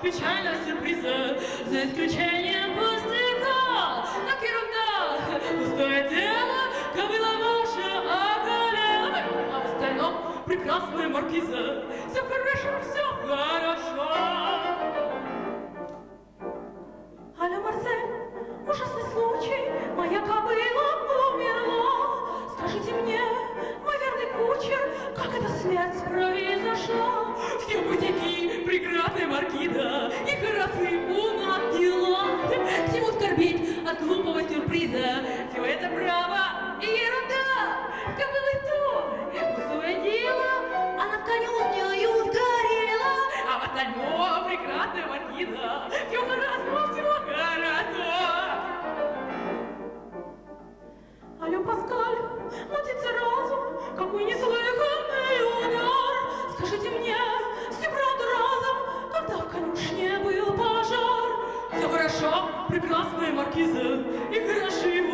печально сюрприза, за исключением пустяка. Так ерунда, пустое дело, кобыла ваша околела. А в остальном прекрасная маркиза. Все хорошо, все хорошо. Алло, Марсель, ужасный случай, моя кобыла умерла. Скажите мне, мой верный кучер, как эта смерть произошла? Все пустяки, прекрасная маркиза, и хороши у нас дела. К чему скорбеть от глупого сюрприза? Все это право и ерунда. Кобылы то, пустое дело, она в конюшню сгорела. А в остальном прекрасная маркиза, все хорошо, все хорошо. Алло, Паскаль, мутится разум, какой неслыханный удар. Скажите мне, все правда разом, когда в конюшне был пожар? Все хорошо, прекрасная маркиза, и хороши